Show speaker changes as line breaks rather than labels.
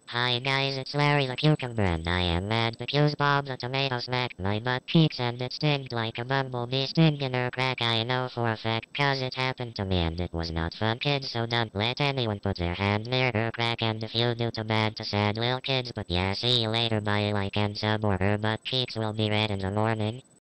Hi guys, it's Larry the Cucumber and I am mad because Bob the Tomato smacked my butt cheeks and it stinged like a bumblebee stinging her crack. I know for a fact cause it happened to me and it was not fun, kids, so don't let anyone put their hand near her crack, and if you do, too bad to sad little kids. But yeah, see you later, bye. Like and sub or her butt cheeks will be red in the morning.